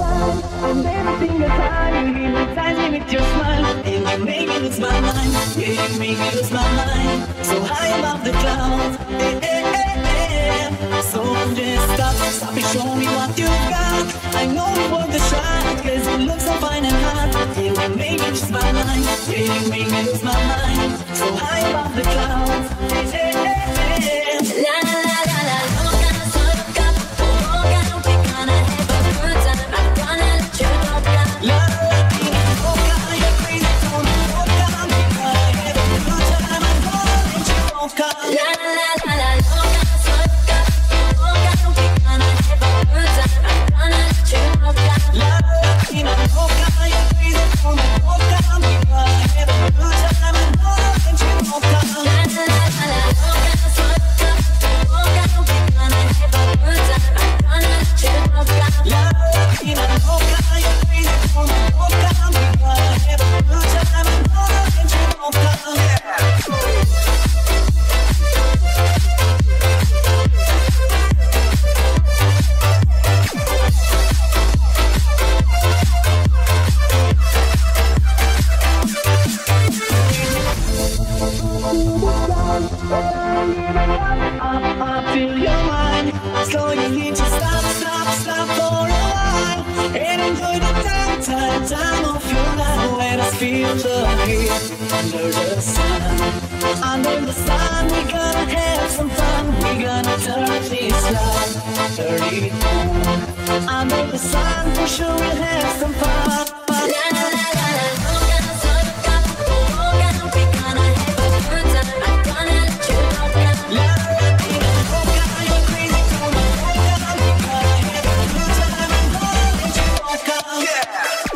around, and every single time you hypnotize me with your smile, and you make me lose my mind. Yeah, you make me lose my mind. So high above the clouds, so just stop and show me what you got. I know you want the shot, cause you look so fine and hot. Yeah, you make me lose my mind. Yeah, you make me lose my mind. So high above the clouds, la la la la la. Loca, we gonna have a good time. I'm gonna let you loca. La la loca, you're crazy, don't loca. We gonna have a good time. I'm gonna let you loca. La la la la loca, we gonna have a good time. I'm gonna let you loca. La la loca, you're crazy, don't loca. We gonna have a good time. I'm gonna let you loca. La la la la loca. Under the sun, we gonna have some fun. We gonna turn this love, turn it on. Under the sun, for sure we'll have some fun. La la la la la, we gonna have a good time. I'm gonna let you loca. La la loca, you're crazy, don't loca. We gonna have a good time. I'm gonna let you loca. Yeah.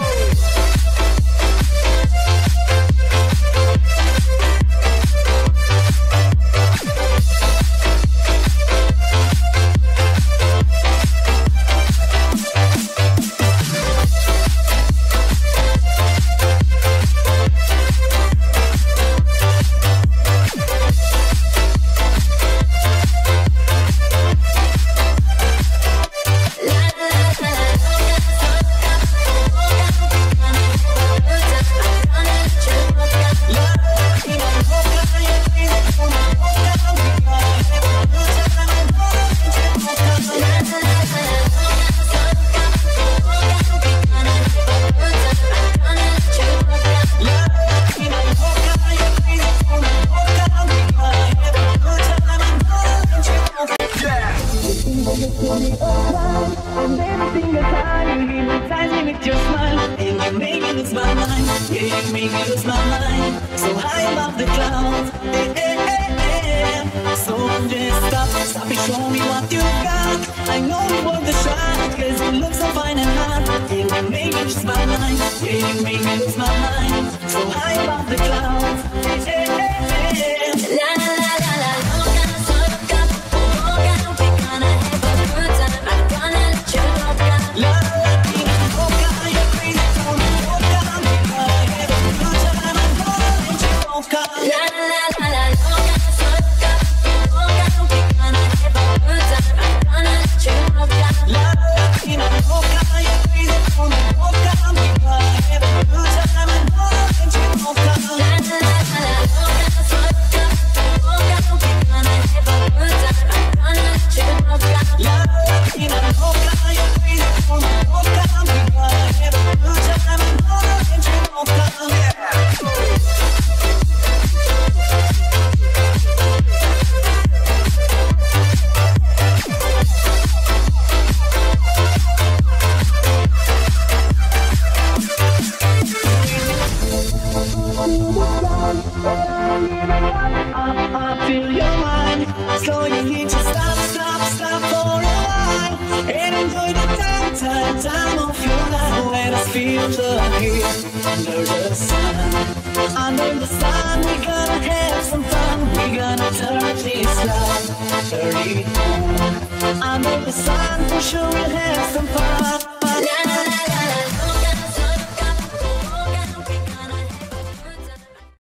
Under the sun, we gonna have some fun. We gonna turn this love, turn it on. Under the sun, for sure we'll have some fun.